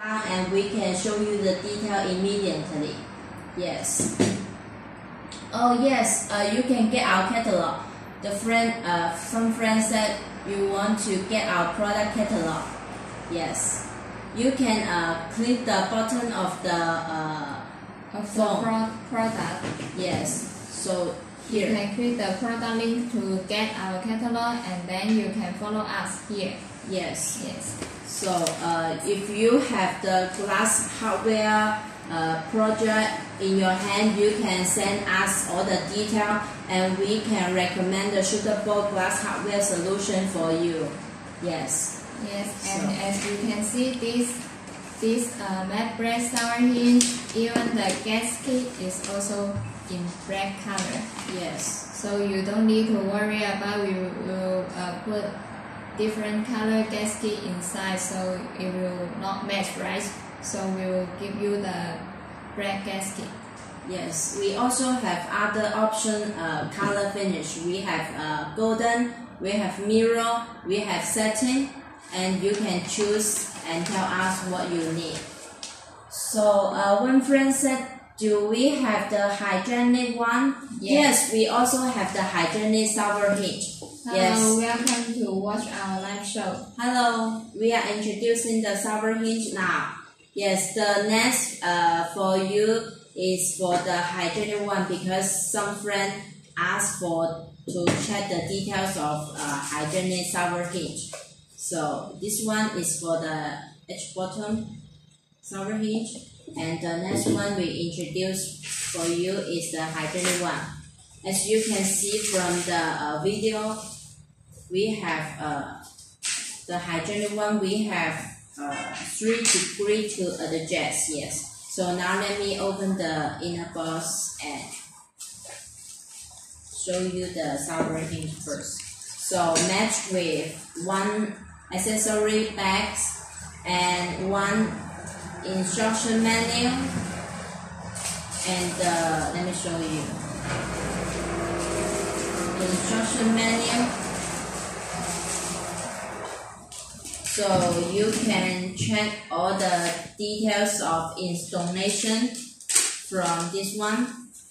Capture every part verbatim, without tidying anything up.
And we can show you the detail immediately. Yes. Oh yes, uh, you can get our catalog. The friend, uh, some friend said you want to get our product catalog. Yes. You can uh, click the button of the uh, of phone. the pro product. Yes. So here. You can click the product link to get our catalog, and then you can follow us here. Yes. Yes. So uh, if you have the glass hardware uh, project in your hand, you can send us all the detail, and we can recommend the suitable glass hardware solution for you. Yes. Yes, and So. as you can see, this this uh, matte black shower hinge, even the gasket is also in black color. Yes. So you don't need to worry about we will uh, put different color gasket inside, so it will not match, right? So we will give you the black gasket. Yes. We also have other option uh, color finish. We have uh, golden, we have mirror, we have satin, and you can choose and tell us what you need. So uh, one friend said, do we have the hygienic one? Yes. Yes, we also have the hygienic shower hinge. Hello, Yes. welcome to watch our live show. Hello, we are introducing the shower hinge now. Yes, the next uh, for you is for the hygienic one, because some friend asked for to check the details of uh, hygienic shower hinge. So this one is for the edge bottom shower hinge, and the next one we introduce for you is the hygienic one. As you can see from the uh, video, we have uh, the hygienic one. We have uh, three degrees to adjust. Yes. So now let me open the inner box and show you the shower hinge first. So match with one accessory bags and one instruction manual, and uh, let me show you the instruction manual. So you can check all the details of installation from this one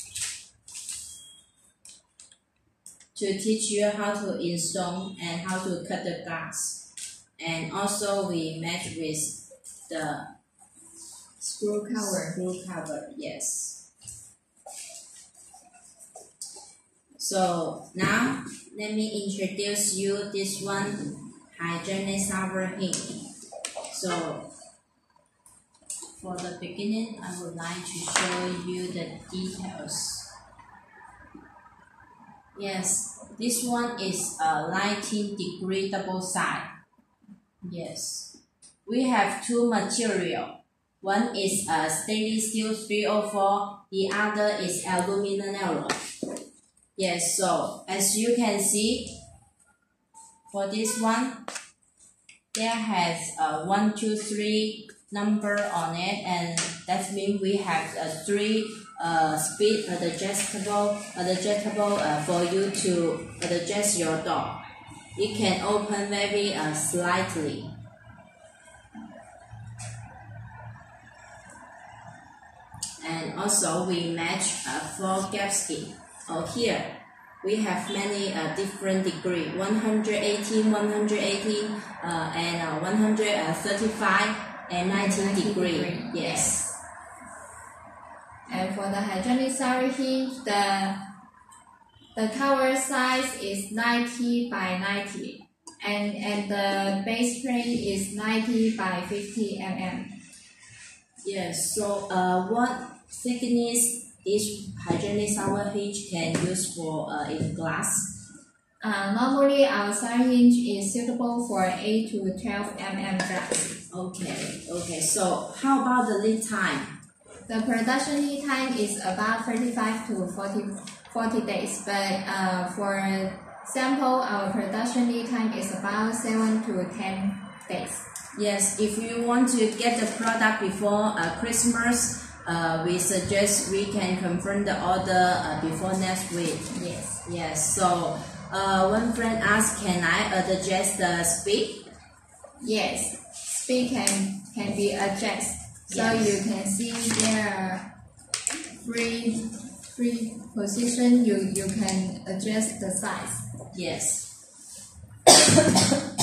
to teach you how to install and how to cut the glass. And also we match with the Screw cover. Screw cover, yes. So now let me introduce you this one, hygienic shower hinge. So for the beginning, I would like to show you the details. Yes, this one is a nineteen degree double side. Yes, we have two material. One is a stainless steel three oh four, the other is aluminum alloy. Yes, so as you can see, for this one, there has a one, two, three number on it, and that means we have a three uh, speed adjustable, adjustable uh, for you to adjust your door. It can open very uh, slightly. And also we match uh, four gasket. Oh, here we have many uh, different degree, one eighteen, one eighteen, uh, and uh, one thirty-five and nineteen degree. degree. Yes. And for the hygienic shower hinge, the the cover size is ninety by ninety, and and the base plate is ninety by fifty millimeters. Yes. So uh, what thickness this hygienic shower hinge can use for uh, in glass? Uh, normally, our shower hinge is suitable for eight to twelve millimeter glass. Okay. Okay. So how about the lead time? The production lead time is about thirty-five to forty, forty days, but uh, for sample, our production lead time is about seven to ten days. Yes, if you want to get the product before uh, Christmas, uh, we suggest we can confirm the order uh, before next week. Yes. Yes, so uh, one friend asked, can I adjust the speed? Yes. Speed can can be adjusted. So Yes. you can see there free free position. You you can adjust the size. Yes.